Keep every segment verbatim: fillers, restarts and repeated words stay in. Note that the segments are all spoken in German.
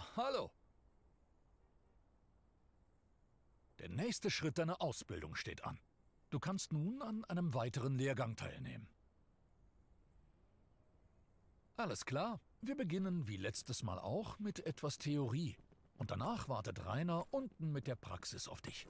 Ah, hallo. Der nächste Schritt deiner Ausbildung steht an. Du kannst nun an einem weiteren Lehrgang teilnehmen. Alles klar, wir beginnen wie letztes Mal auch mit etwas Theorie. Und danach wartet Rainer unten mit der Praxis auf dich.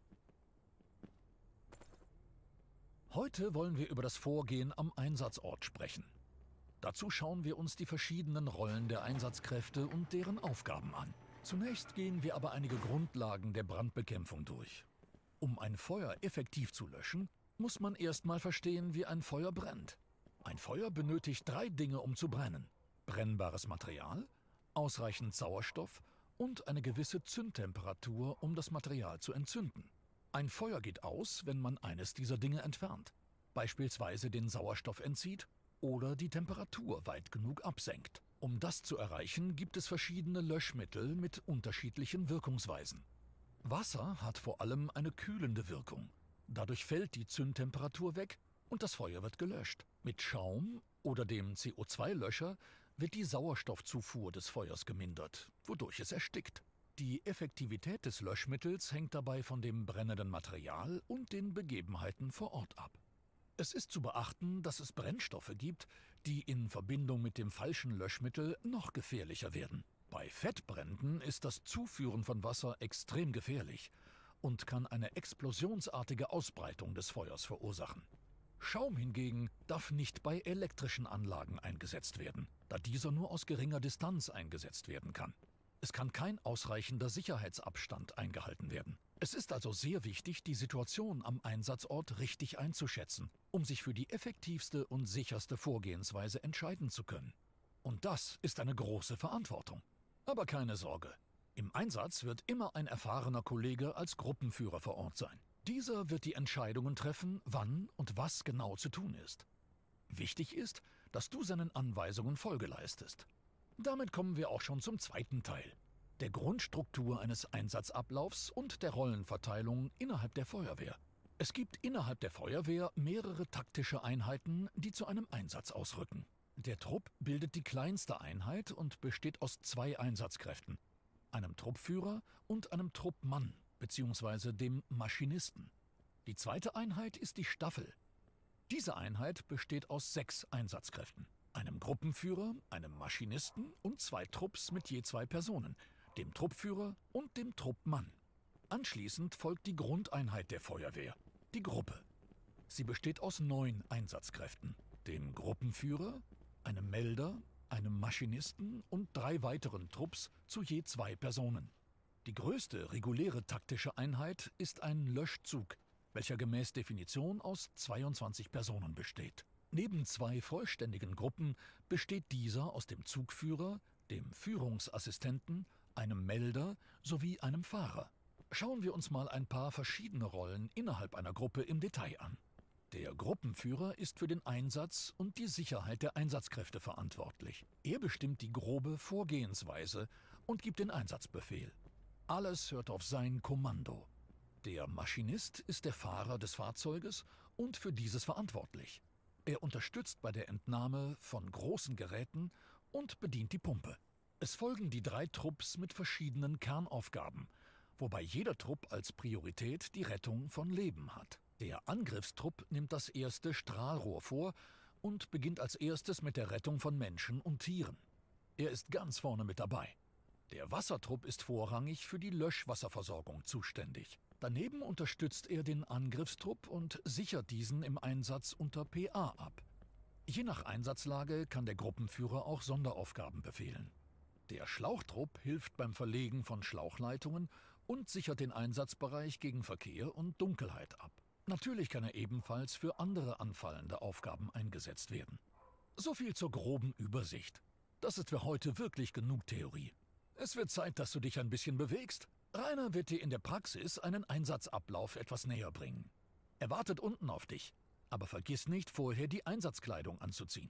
Heute wollen wir über das Vorgehen am Einsatzort sprechen. Dazu schauen wir uns die verschiedenen Rollen der Einsatzkräfte und deren Aufgaben an. Zunächst gehen wir aber einige Grundlagen der Brandbekämpfung durch. Um ein Feuer effektiv zu löschen, muss man erstmal verstehen, wie ein Feuer brennt. Ein Feuer benötigt drei Dinge, um zu brennen: brennbares Material, ausreichend Sauerstoff und eine gewisse Zündtemperatur, um das Material zu entzünden. Ein Feuer geht aus, wenn man eines dieser Dinge entfernt, beispielsweise den Sauerstoff entzieht oder die Temperatur weit genug absenkt. Um das zu erreichen, gibt es verschiedene Löschmittel mit unterschiedlichen Wirkungsweisen. Wasser hat vor allem eine kühlende Wirkung. Dadurch fällt die Zündtemperatur weg und das Feuer wird gelöscht. Mit Schaum oder dem C O zwei Löscher wird die Sauerstoffzufuhr des Feuers gemindert, wodurch es erstickt. Die Effektivität des Löschmittels hängt dabei von dem brennenden Material und den Begebenheiten vor Ort ab. Es ist zu beachten, dass es Brennstoffe gibt, die in Verbindung mit dem falschen Löschmittel noch gefährlicher werden. Bei Fettbränden ist das Zuführen von Wasser extrem gefährlich und kann eine explosionsartige Ausbreitung des Feuers verursachen. Schaum hingegen darf nicht bei elektrischen Anlagen eingesetzt werden, da dieser nur aus geringer Distanz eingesetzt werden kann. Es kann kein ausreichender Sicherheitsabstand eingehalten werden. Es ist also sehr wichtig, die Situation am Einsatzort richtig einzuschätzen, um sich für die effektivste und sicherste Vorgehensweise entscheiden zu können. Und das ist eine große Verantwortung. Aber keine Sorge, im Einsatz wird immer ein erfahrener Kollege als Gruppenführer vor Ort sein. Dieser wird die Entscheidungen treffen, wann und was genau zu tun ist. Wichtig ist, dass du seinen Anweisungen Folge leistest. Damit kommen wir auch schon zum zweiten Teil, der Grundstruktur eines Einsatzablaufs und der Rollenverteilung innerhalb der Feuerwehr. Es gibt innerhalb der Feuerwehr mehrere taktische Einheiten, die zu einem Einsatz ausrücken. Der Trupp bildet die kleinste Einheit und besteht aus zwei Einsatzkräften, einem Truppführer und einem Truppmann bzw. dem Maschinisten. Die zweite Einheit ist die Staffel. Diese Einheit besteht aus sechs Einsatzkräften: einem Gruppenführer, einem Maschinisten und zwei Trupps mit je zwei Personen, dem Truppführer und dem Truppmann. Anschließend folgt die Grundeinheit der Feuerwehr, die Gruppe. Sie besteht aus neun Einsatzkräften, dem Gruppenführer, einem Melder, einem Maschinisten und drei weiteren Trupps zu je zwei Personen. Die größte reguläre taktische Einheit ist ein Löschzug, welcher gemäß Definition aus zweiundzwanzig Personen besteht. Neben zwei vollständigen Gruppen besteht dieser aus dem Zugführer, dem Führungsassistenten, einem Melder sowie einem Fahrer. Schauen wir uns mal ein paar verschiedene Rollen innerhalb einer Gruppe im Detail an. Der Gruppenführer ist für den Einsatz und die Sicherheit der Einsatzkräfte verantwortlich. Er bestimmt die grobe Vorgehensweise und gibt den Einsatzbefehl. Alles hört auf sein Kommando. Der Maschinist ist der Fahrer des Fahrzeuges und für dieses verantwortlich. Er unterstützt bei der Entnahme von großen Geräten und bedient die Pumpe. Es folgen die drei Trupps mit verschiedenen Kernaufgaben, wobei jeder Trupp als Priorität die Rettung von Leben hat. Der Angriffstrupp nimmt das erste Strahlrohr vor und beginnt als erstes mit der Rettung von Menschen und Tieren. Er ist ganz vorne mit dabei. Der Wassertrupp ist vorrangig für die Löschwasserversorgung zuständig. Daneben unterstützt er den Angriffstrupp und sichert diesen im Einsatz unter P A ab. Je nach Einsatzlage kann der Gruppenführer auch Sonderaufgaben befehlen. Der Schlauchtrupp hilft beim Verlegen von Schlauchleitungen und sichert den Einsatzbereich gegen Verkehr und Dunkelheit ab. Natürlich kann er ebenfalls für andere anfallende Aufgaben eingesetzt werden. So viel zur groben Übersicht. Das ist für heute wirklich genug Theorie. Es wird Zeit, dass du dich ein bisschen bewegst. Rainer wird dir in der Praxis einen Einsatzablauf etwas näher bringen. Er wartet unten auf dich, aber vergiss nicht, vorher die Einsatzkleidung anzuziehen.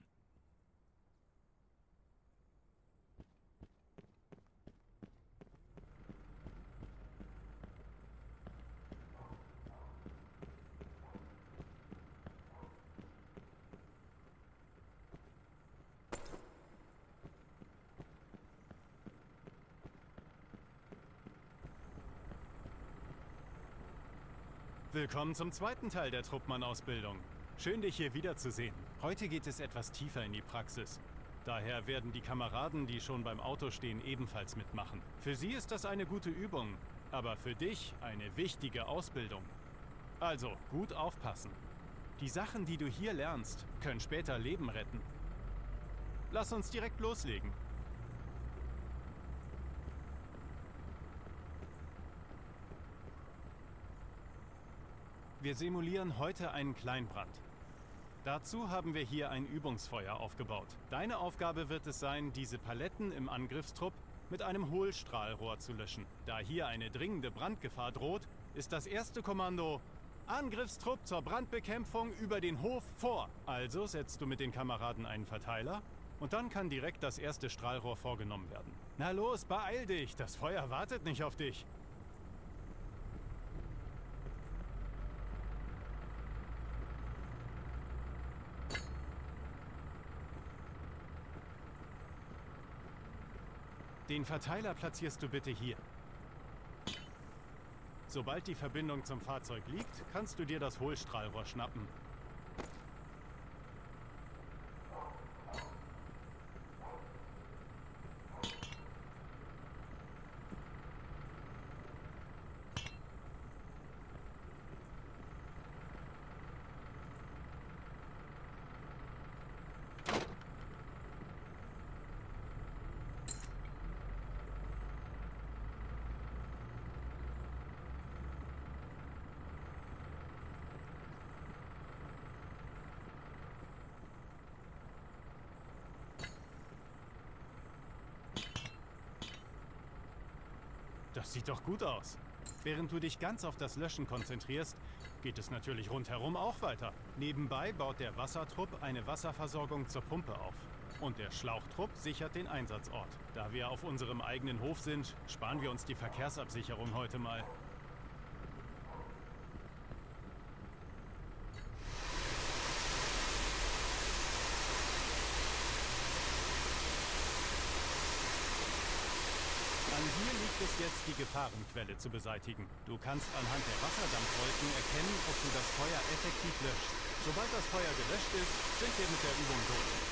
Willkommen zum zweiten Teil der Truppmann-Ausbildung. Schön, dich hier wiederzusehen. Heute geht es etwas tiefer in die Praxis. Daher werden die Kameraden, die schon beim Auto stehen, ebenfalls mitmachen. Für sie ist das eine gute Übung, aber für dich eine wichtige Ausbildung. Also, gut aufpassen. Die Sachen, die du hier lernst, können später Leben retten. Lass uns direkt loslegen. Wir simulieren heute einen Kleinbrand. Dazu haben wir hier ein Übungsfeuer aufgebaut. Deine Aufgabe wird es sein, diese Paletten im Angriffstrupp mit einem Hohlstrahlrohr zu löschen. Da hier eine dringende Brandgefahr droht, ist das erste Kommando: Angriffstrupp zur Brandbekämpfung über den Hof vor. Also setzt du mit den Kameraden einen Verteiler und dann kann direkt das erste Strahlrohr vorgenommen werden. Na los, beeil dich, das Feuer wartet nicht auf dich. Den Verteiler platzierst du bitte hier. Sobald die Verbindung zum Fahrzeug liegt, kannst du dir das Hohlstrahlrohr schnappen. Das sieht doch gut aus. Während du dich ganz auf das Löschen konzentrierst, geht es natürlich rundherum auch weiter. Nebenbei baut der Wassertrupp eine Wasserversorgung zur Pumpe auf. Und der Schlauchtrupp sichert den Einsatzort. Da wir auf unserem eigenen Hof sind, sparen wir uns die Verkehrsabsicherung heute mal. Hier liegt es jetzt, die Gefahrenquelle zu beseitigen. Du kannst anhand der Wasserdampfwolken erkennen, ob du das Feuer effektiv löscht. Sobald das Feuer gelöscht ist, sind wir mit der Übung durch.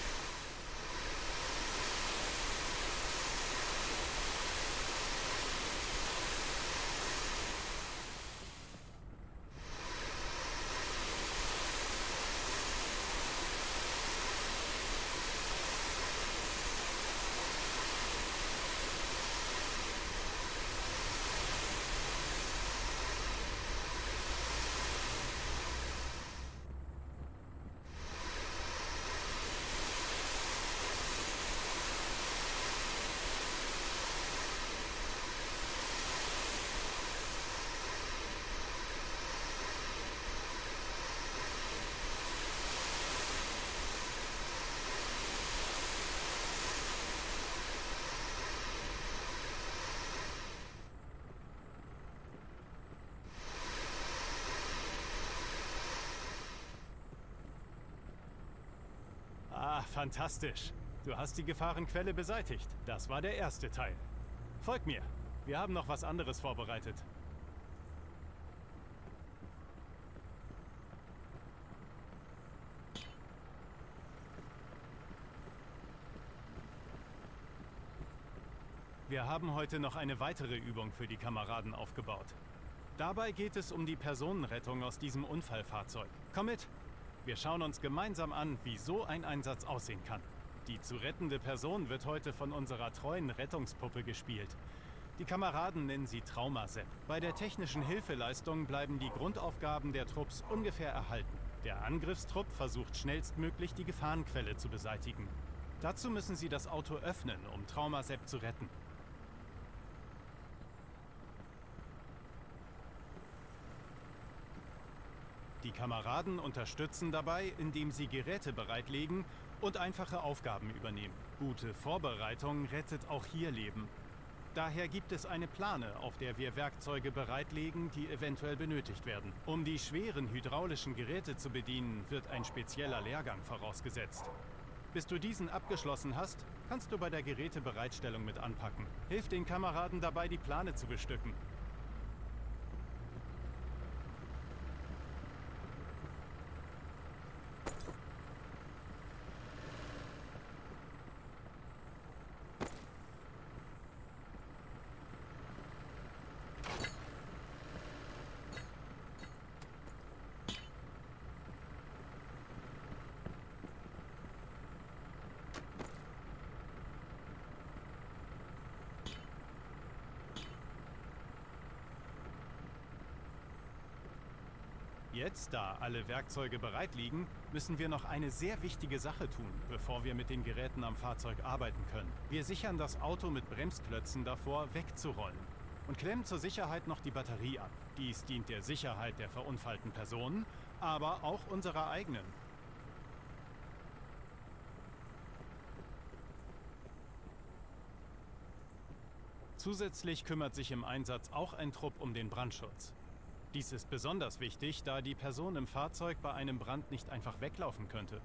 Ah, fantastisch. Du hast die Gefahrenquelle beseitigt. Das war der erste Teil. Folg mir. Wir haben noch was anderes vorbereitet. Wir haben heute noch eine weitere Übung für die Kameraden aufgebaut. Dabei geht es um die Personenrettung aus diesem Unfallfahrzeug. Komm mit! Wir schauen uns gemeinsam an, wie so ein Einsatz aussehen kann. Die zu rettende Person wird heute von unserer treuen Rettungspuppe gespielt. Die Kameraden nennen sie Traumasepp. Bei der technischen Hilfeleistung bleiben die Grundaufgaben der Trupps ungefähr erhalten. Der Angriffstrupp versucht schnellstmöglich die Gefahrenquelle zu beseitigen. Dazu müssen sie das Auto öffnen, um Traumasepp zu retten. Die Kameraden unterstützen dabei, indem sie Geräte bereitlegen und einfache Aufgaben übernehmen. Gute Vorbereitung rettet auch hier Leben. Daher gibt es eine Plane, auf der wir Werkzeuge bereitlegen, die eventuell benötigt werden. Um die schweren hydraulischen Geräte zu bedienen, wird ein spezieller Lehrgang vorausgesetzt. Bis du diesen abgeschlossen hast, kannst du bei der Gerätebereitstellung mit anpacken. Hilf den Kameraden dabei, die Plane zu bestücken. Jetzt, da alle Werkzeuge bereit liegen, müssen wir noch eine sehr wichtige Sache tun, bevor wir mit den Geräten am Fahrzeug arbeiten können. Wir sichern das Auto mit Bremsklötzen davor, wegzurollen und klemmen zur Sicherheit noch die Batterie ab. Dies dient der Sicherheit der verunfallten Personen, aber auch unserer eigenen. Zusätzlich kümmert sich im Einsatz auch ein Trupp um den Brandschutz. Dies ist besonders wichtig, da die Person im Fahrzeug bei einem Brand nicht einfach weglaufen könnte.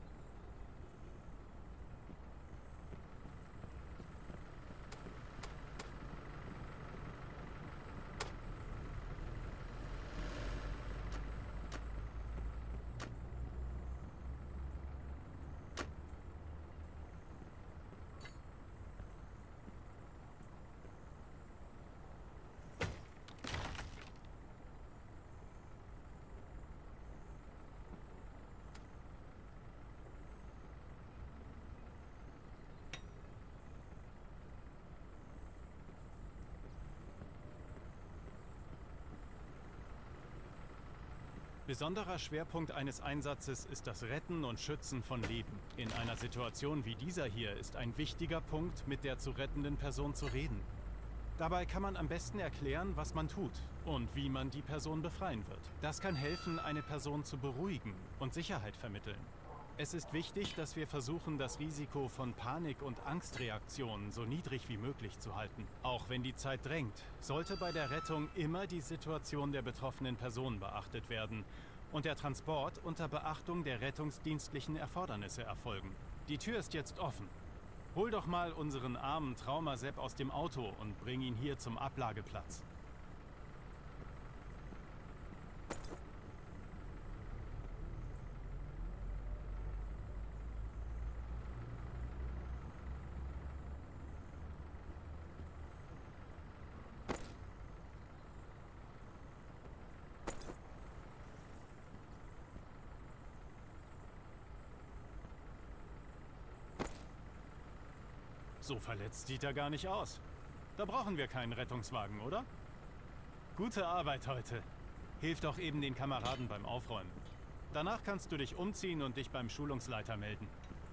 Besonderer Schwerpunkt eines Einsatzes ist das Retten und Schützen von Leben. In einer Situation wie dieser hier ist ein wichtiger Punkt, mit der zu rettenden Person zu reden. Dabei kann man am besten erklären, was man tut und wie man die Person befreien wird. Das kann helfen, eine Person zu beruhigen und Sicherheit vermitteln. Es ist wichtig, dass wir versuchen, das Risiko von Panik- und Angstreaktionen so niedrig wie möglich zu halten. Auch wenn die Zeit drängt, sollte bei der Rettung immer die Situation der betroffenen Person beachtet werden und der Transport unter Beachtung der rettungsdienstlichen Erfordernisse erfolgen. Die Tür ist jetzt offen. Hol doch mal unseren armen Traumasepp aus dem Auto und bring ihn hier zum Ablageplatz. So verletzt sieht er gar nicht aus. Da brauchen wir keinen Rettungswagen, oder? Gute Arbeit heute. Hilf doch eben den Kameraden beim Aufräumen. Danach kannst du dich umziehen und dich beim Schulungsleiter melden.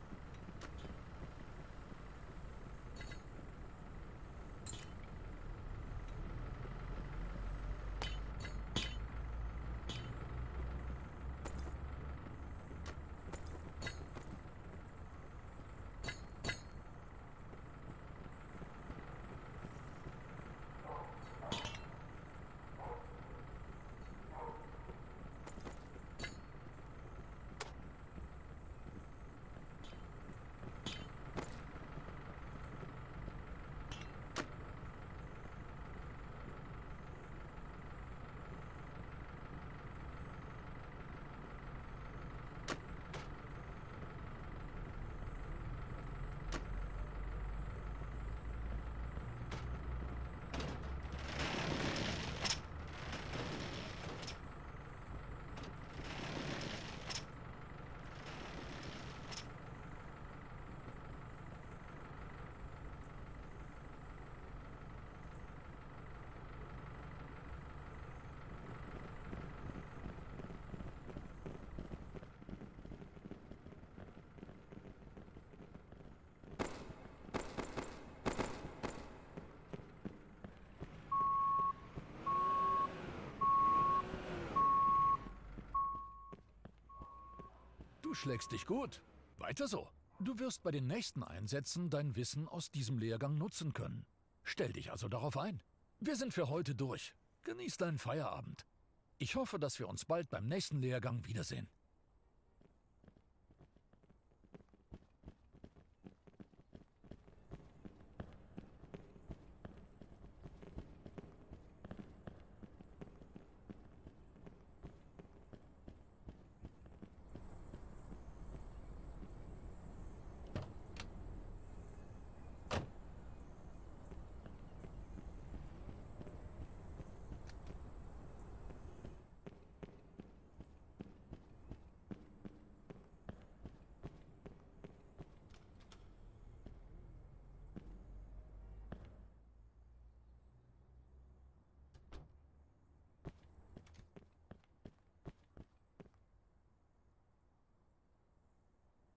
Du schlägst dich gut. Weiter so. Du wirst bei den nächsten Einsätzen dein Wissen aus diesem Lehrgang nutzen können. Stell dich also darauf ein. Wir sind für heute durch. Genieß deinen Feierabend. Ich hoffe, dass wir uns bald beim nächsten Lehrgang wiedersehen.